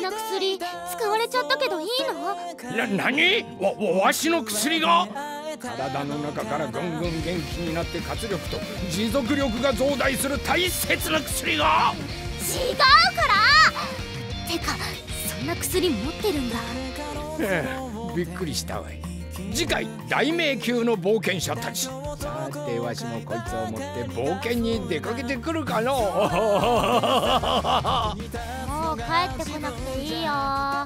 な薬使われちゃったけどいいの？ 何？わしの薬が？体の中からぐんぐん元気になって活力と持続力が増大する大切な薬が？ 違うからてか、そんな薬持ってるんだ。 びっくりしたわい。次回大迷宮の冒険者たち。さてわしもこいつを持って冒険に出かけてくるかのう。 もう帰ってこなくていいよ。